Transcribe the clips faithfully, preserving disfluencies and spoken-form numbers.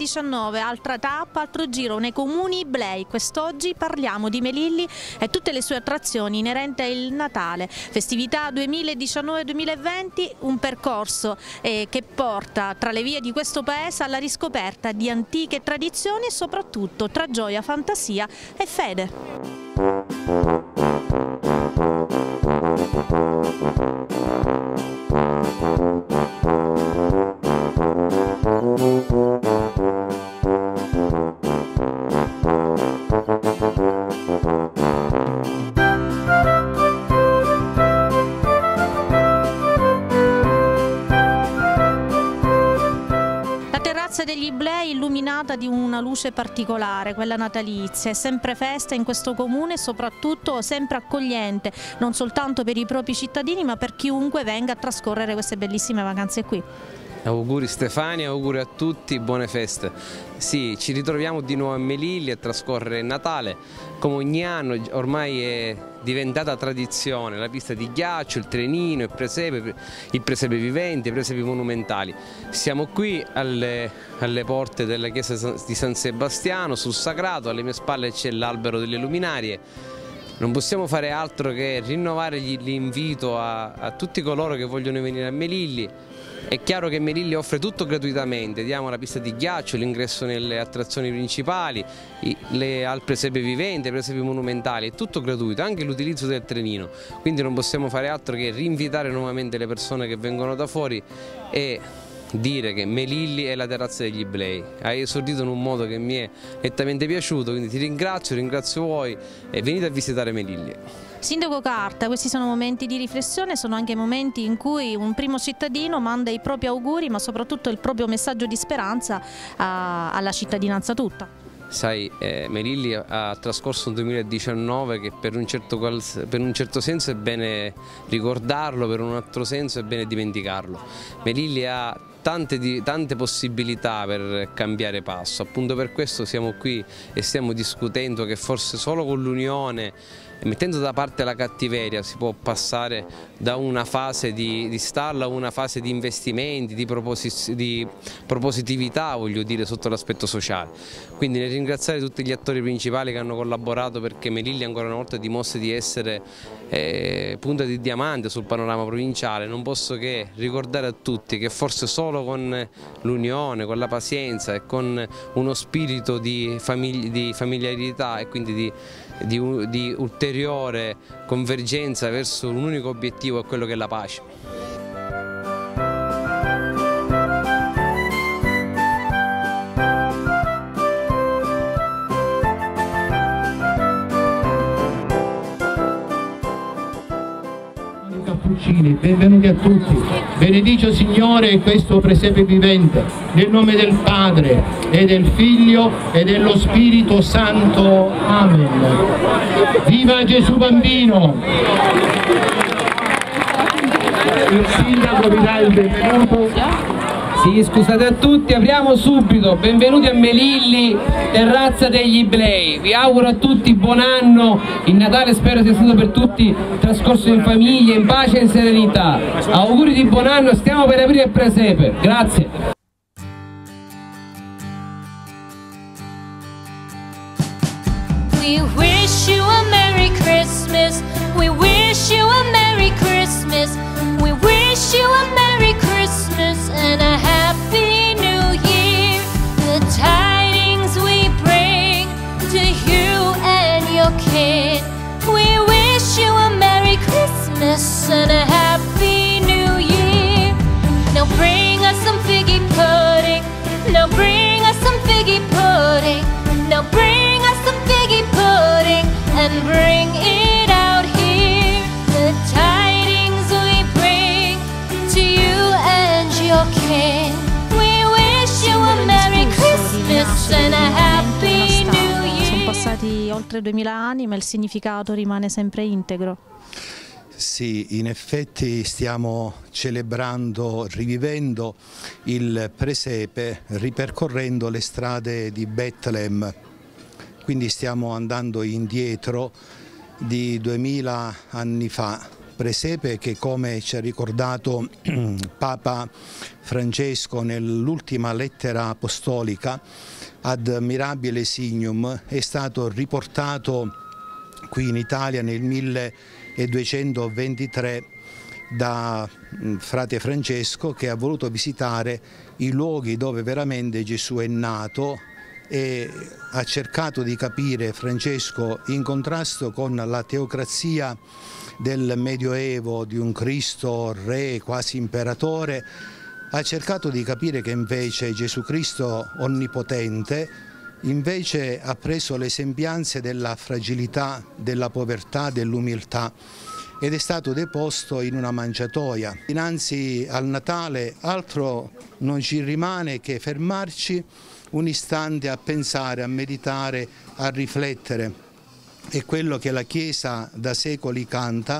duemiladiciannove, altra tappa, altro giro nei comuni Iblei. Quest'oggi parliamo di Melilli e tutte le sue attrazioni inerenti al Natale. Festività duemiladiciannove duemilaventi, un percorso eh, che porta tra le vie di questo paese alla riscoperta di antiche tradizioni e soprattutto tra gioia, fantasia e fede. Degli Iblei illuminata di una luce particolare, quella natalizia, è sempre festa in questo comune e soprattutto sempre accogliente, non soltanto per i propri cittadini ma per chiunque venga a trascorrere queste bellissime vacanze qui. Auguri Stefania, auguri a tutti, buone feste. Sì, ci ritroviamo di nuovo a Melilli a trascorrere il Natale. Come ogni anno ormai è diventata tradizione la pista di ghiaccio, il trenino, il presepe, il presepe vivente, i presepi monumentali. Siamo qui alle, alle porte della chiesa di San Sebastiano, sul Sacrato, alle mie spalle c'è l'albero delle luminarie. Non possiamo fare altro che rinnovare l'invito a, a tutti coloro che vogliono venire a Melilli. È chiaro che Melilli offre tutto gratuitamente, diamo la pista di ghiaccio, l'ingresso nelle attrazioni principali, le, al presepe vivente, i presepi monumentali, è tutto gratuito, anche l'utilizzo del trenino, quindi non possiamo fare altro che rinvitare nuovamente le persone che vengono da fuori e dire che Melilli è la terrazza degli Iblei. Hai esordito in un modo che mi è nettamente piaciuto, quindi ti ringrazio, ringrazio voi e venite a visitare Melilli. Sindaco Carta, questi sono momenti di riflessione, sono anche momenti in cui un primo cittadino manda i propri auguri ma soprattutto il proprio messaggio di speranza a, alla cittadinanza tutta. Sai, eh, Melilli ha trascorso un duemiladiciannove che per un, certo, per un certo senso è bene ricordarlo, per un altro senso è bene dimenticarlo. Melilli ha tante, tante possibilità per cambiare passo, appunto per questo siamo qui e stiamo discutendo che forse solo con l'unione, mettendo da parte la cattiveria, si può passare da una fase di, di stallo a una fase di investimenti, di, proposi, di propositività, voglio dire, sotto l'aspetto sociale. Quindi nel ringraziare tutti gli attori principali che hanno collaborato perché Melilli ancora una volta dimostri di essere eh, punta di diamante sul panorama provinciale, non posso che ricordare a tutti che forse solo con l'unione, con la pazienza e con uno spirito di, famigli, di familiarità e quindi di, di, di ulteriore convergenza verso un unico obiettivo, è quello che è la pace. Benvenuti a tutti, benedice Signore questo presepe vivente, nel nome del Padre e del Figlio e dello Spirito Santo, Amen. Viva Gesù Bambino! Il sindaco vi dà il benvenuto. Sì, scusate a tutti, apriamo subito. Benvenuti a Melilli, terrazza degli Iblei. Vi auguro a tutti buon anno. Il Natale spero sia stato per tutti trascorso in famiglia, in pace e in serenità. Auguri di buon anno, stiamo per aprire il presepe. Grazie. We wish you a Merry Christmas. We wish you a Merry Christmas. We wish you a Merry Christmas and a Happy New Year. The tidings we bring to you and your kin. We wish you a Merry Christmas and a Happy New Year. Now bring us some figgy pudding. Now bring us some figgy pudding. Now bring us some figgy pudding and bring it out here. The tidings we bring to you and your kin. We wish you a Merry Christmas and a Happy New Year. Sono passati oltre duemila anni ma il significato rimane sempre integro. Sì, in effetti stiamo celebrando, rivivendo il presepe, ripercorrendo le strade di Betlem. Quindi stiamo andando indietro di duemila anni fa, presepe che, come ci ha ricordato Papa Francesco nell'ultima lettera apostolica Ad Mirabile Signum, è stato riportato qui in Italia nel milleduecentoventitré da frate Francesco, che ha voluto visitare i luoghi dove veramente Gesù è nato e ha cercato di capire, Francesco, in contrasto con la teocrazia del Medioevo, di un Cristo re, quasi imperatore, ha cercato di capire che invece Gesù Cristo onnipotente invece ha preso le sembianze della fragilità, della povertà, dell'umiltà, ed è stato deposto in una mangiatoia. Dinanzi al Natale altro non ci rimane che fermarci un istante a pensare, a meditare, a riflettere. È quello che la Chiesa da secoli canta: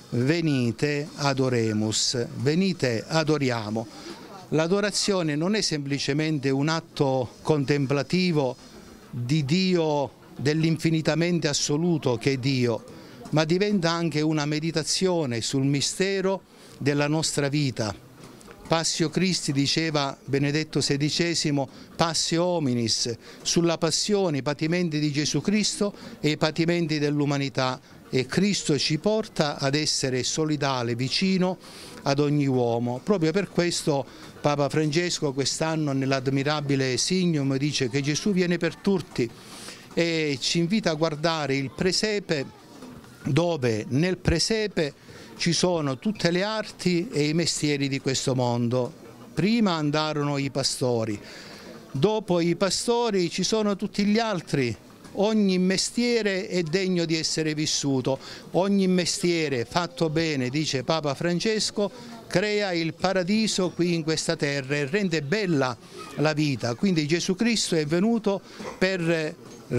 venite adoremus, venite adoriamo. L'adorazione non è semplicemente un atto contemplativo di Dio, dell'infinitamente assoluto che è Dio, ma diventa anche una meditazione sul mistero della nostra vita. Passio Christi, diceva Benedetto sedicesimo, Passio Hominis, sulla passione, i patimenti di Gesù Cristo e i patimenti dell'umanità, e Cristo ci porta ad essere solidale, vicino ad ogni uomo. Proprio per questo Papa Francesco quest'anno nell'Admirabile Signum dice che Gesù viene per tutti e ci invita a guardare il presepe, dove nel presepe ci sono tutte le arti e i mestieri di questo mondo. Prima andarono i pastori, dopo i pastori ci sono tutti gli altri. Ogni mestiere è degno di essere vissuto, ogni mestiere fatto bene, dice Papa Francesco, crea il paradiso qui in questa terra e rende bella la vita. Quindi Gesù Cristo è venuto per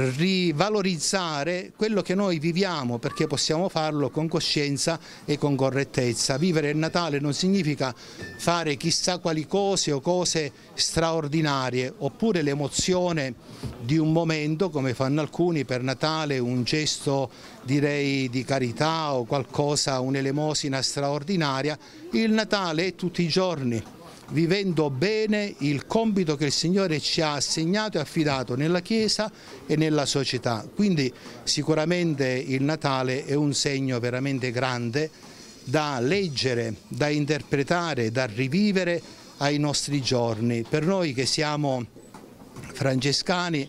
rivalorizzare quello che noi viviamo, perché possiamo farlo con coscienza e con correttezza. Vivere il Natale non significa fare chissà quali cose o cose straordinarie, oppure l'emozione di un momento, come fanno alcuni per Natale, un gesto direi di carità o qualcosa, un'elemosina straordinaria. Il Natale è tutti i giorni, vivendo bene il compito che il Signore ci ha assegnato e affidato nella Chiesa e nella società. Quindi sicuramente il Natale è un segno veramente grande da leggere, da interpretare, da rivivere ai nostri giorni. Per noi che siamo francescani,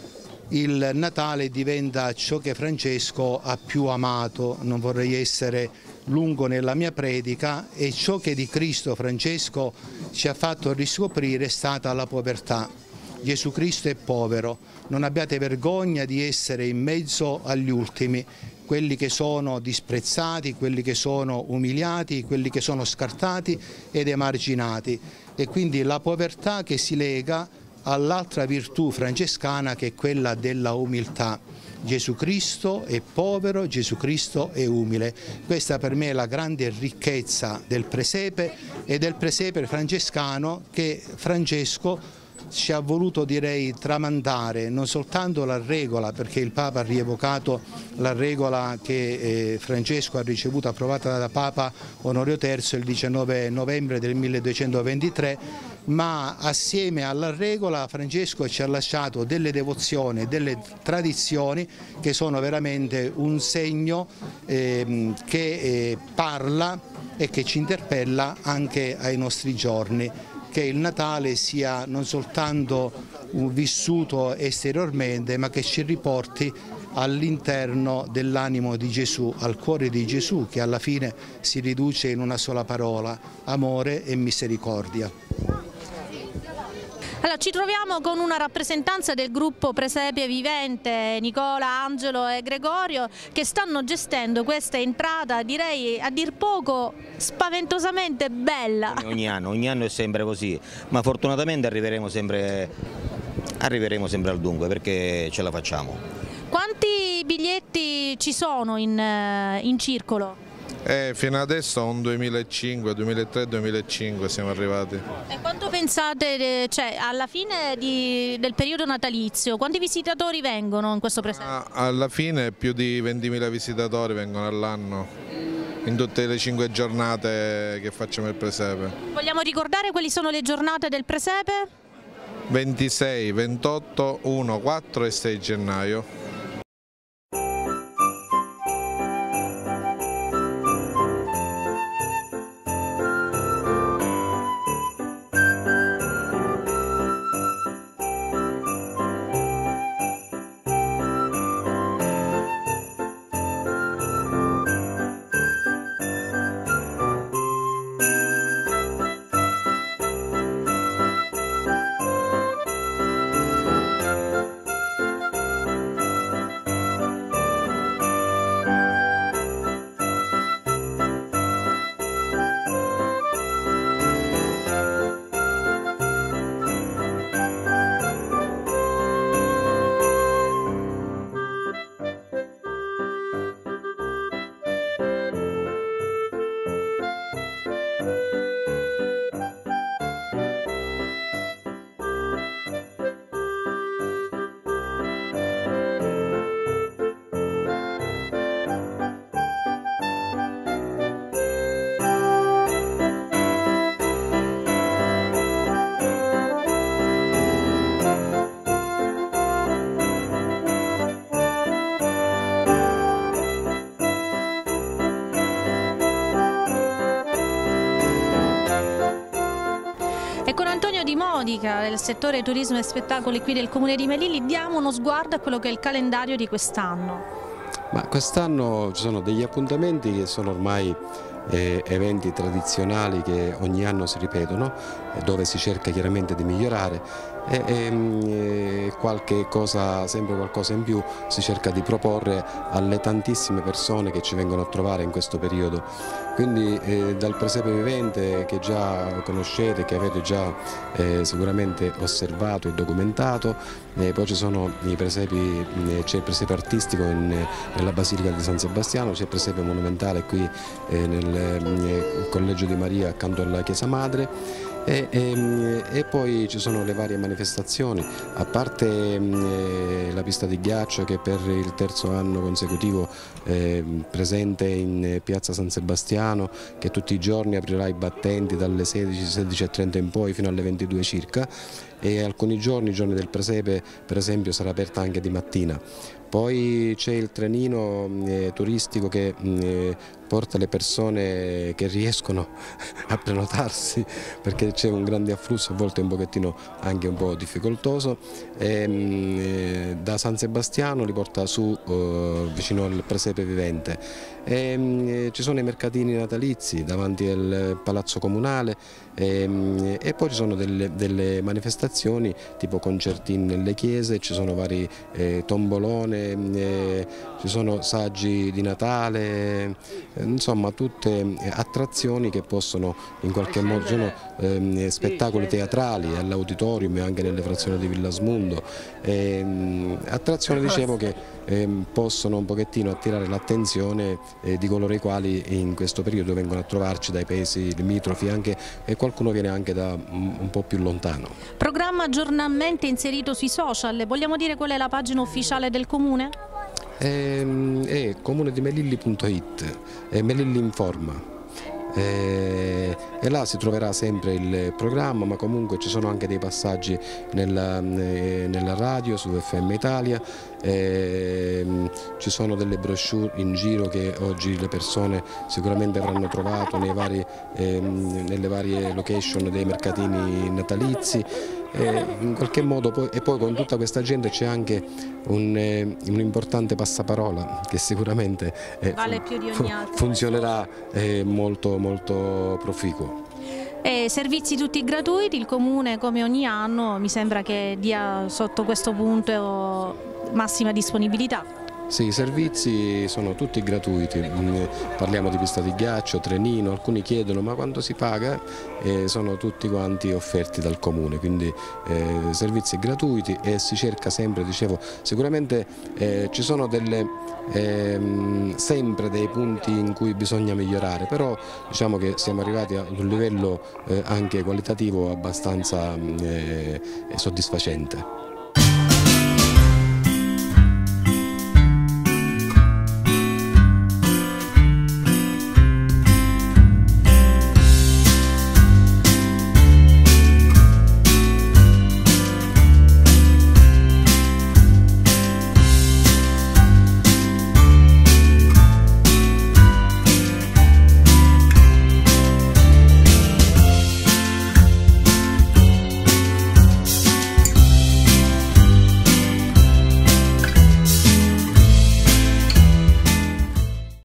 il Natale diventa ciò che Francesco ha più amato. Non vorrei essere lungo nella mia predica, e ciò che di Cristo Francesco ci ha fatto riscoprire è stata la povertà. Gesù Cristo è povero, non abbiate vergogna di essere in mezzo agli ultimi, quelli che sono disprezzati, quelli che sono umiliati, quelli che sono scartati ed emarginati, e quindi la povertà che si lega all'altra virtù francescana, che è quella della umiltà. Gesù Cristo è povero, Gesù Cristo è umile. Questa per me è la grande ricchezza del presepe e del presepe francescano, che Francesco ci ha voluto, direi, tramandare non soltanto la regola, perché il Papa ha rievocato la regola che eh, Francesco ha ricevuto approvata da Papa Onorio terzo il diciannove novembre del milleduecentoventitré, ma assieme alla regola Francesco ci ha lasciato delle devozioni, delle tradizioni che sono veramente un segno eh, che eh, parla e che ci interpella anche ai nostri giorni. Che il Natale sia non soltanto vissuto esteriormente, ma che ci riporti all'interno dell'animo di Gesù, al cuore di Gesù, che alla fine si riduce in una sola parola: amore e misericordia. Allora, ci troviamo con una rappresentanza del gruppo Presepe Vivente, Nicola, Angelo e Gregorio, che stanno gestendo questa entrata, direi a dir poco spaventosamente bella. Ogni anno, ogni anno è sempre così, ma fortunatamente arriveremo sempre, arriveremo sempre al dunque, perché ce la facciamo. Quanti biglietti ci sono in, in circolo? Eh, fino adesso un duemilacinque, duemilatré, duemilacinque siamo arrivati. E quanto pensate, cioè, alla fine di, del periodo natalizio, quanti visitatori vengono in questo presepe? Alla fine più di ventimila visitatori vengono all'anno. in tutte le cinque giornate che facciamo il presepe. Vogliamo ricordare quali sono le giornate del presepe? ventisei, ventotto, uno, quattro e sei gennaio. E con Antonio Di Modica, del settore turismo e spettacoli qui del Comune di Melilli, diamo uno sguardo a quello che è il calendario di quest'anno. Ma quest'anno ci sono degli appuntamenti che sono ormai eh, eventi tradizionali che ogni anno si ripetono, eh, dove si cerca chiaramente di migliorare e, e qualche cosa, sempre qualcosa in più si cerca di proporre alle tantissime persone che ci vengono a trovare in questo periodo. Quindi eh, dal presepe vivente che già conoscete, che avete già eh, sicuramente osservato e documentato, eh, poi ci sono i presepi, eh, c'è il presepe artistico in, nella Basilica di San Sebastiano, c'è il presepe monumentale qui eh, nel eh, Collegio di Maria accanto alla Chiesa Madre. E, e, e poi ci sono le varie manifestazioni, a parte eh, la pista di ghiaccio che per il terzo anno consecutivo è presente in piazza San Sebastiano, che tutti i giorni aprirà i battenti dalle sedici, sedici e trenta in poi fino alle ventidue circa, e alcuni giorni, i giorni del presepe per esempio, sarà aperta anche di mattina. Poi c'è il trenino eh, turistico che eh, porta le persone che riescono a prenotarsi, perché c'è un grande afflusso, a volte un pochettino anche un po' difficoltoso, e, eh, da San Sebastiano li porta su eh, vicino al presepe vivente. E, eh, ci sono i mercatini natalizi davanti al Palazzo Comunale e, e poi ci sono delle, delle manifestazioni tipo concertini nelle chiese, ci sono vari eh, tombolone, eh, ci sono saggi di Natale, eh, insomma tutte attrazioni che possono in qualche modo, sono eh, spettacoli teatrali all'auditorium e anche nelle frazioni di Villasmundo, eh, attrazioni dicevo che eh, possono un pochettino attirare l'attenzione eh, di coloro i quali in questo periodo vengono a trovarci dai paesi limitrofi, anche, e qualcuno viene anche da un, un po' più lontano. Programma aggiornamento inserito sui social, vogliamo dire qual è la pagina ufficiale del Comune? È, è comunedimelilli punto it, è Melilli Informa. E, e là si troverà sempre il programma, ma comunque ci sono anche dei passaggi nella, nella radio su F M Italia, e, ci sono delle brochure in giro che oggi le persone sicuramente avranno trovato nei vari, eh, nelle varie location dei mercatini natalizi. E in qualche modo poi, e poi con tutta questa gente c'è anche un, eh, un importante passaparola che sicuramente eh, vale più di ogni altro. funzionerà eh, molto, molto proficuo. E servizi tutti gratuiti, il Comune come ogni anno mi sembra che dia sotto questo punto massima disponibilità. Sì, i servizi sono tutti gratuiti, parliamo di pista di ghiaccio, trenino, alcuni chiedono ma quanto si paga? E sono tutti quanti offerti dal Comune, quindi eh, servizi gratuiti, e si cerca sempre, dicevo, sicuramente eh, ci sono delle, eh, sempre dei punti in cui bisogna migliorare, però diciamo che siamo arrivati ad un livello eh, anche qualitativo abbastanza eh, soddisfacente.